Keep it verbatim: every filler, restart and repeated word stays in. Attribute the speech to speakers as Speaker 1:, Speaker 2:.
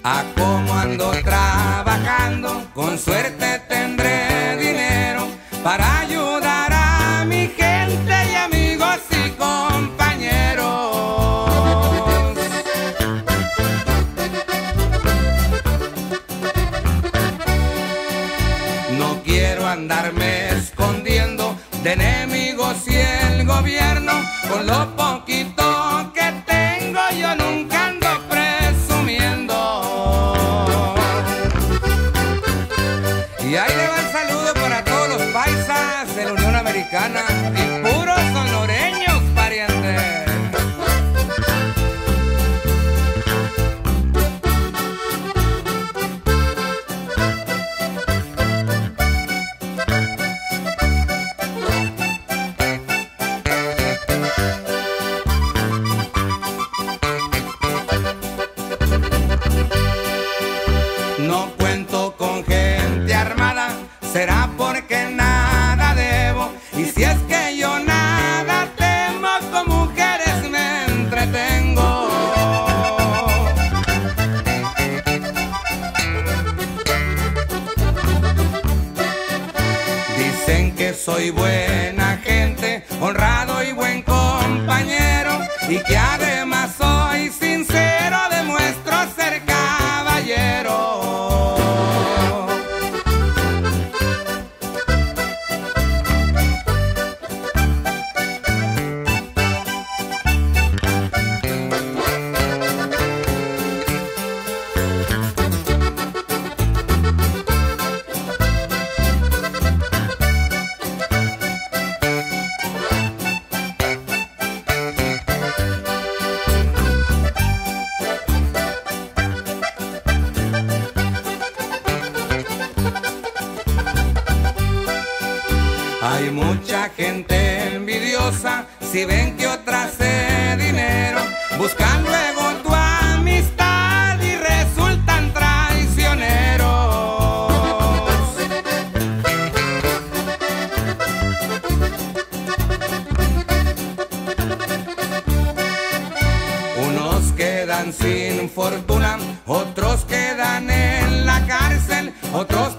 Speaker 1: A cómo ando trabajando, con suerte tendré dinero para ayudar a mi gente y amigos y compañeros. No quiero andarme escondiendo de enemigos y el gobierno. Con lo poquito que tengo yo nunca ando presumiendo. Y ahí le va el saludo para todos los paisas de la Unión Americana y puros sonoreños, parientes. No cuento con gente armada, será porque nada debo. Y si es que yo nada temo, con mujeres me entretengo. Dicen que soy buena gente, honrado y buen compañero, y que además soy sincero, demuestro ser caballero. Hay mucha gente envidiosa, si ven que otra hace dinero, buscan luego tu amistad y resultan traicioneros. Unos quedan sin fortuna, otros quedan en la cárcel, otros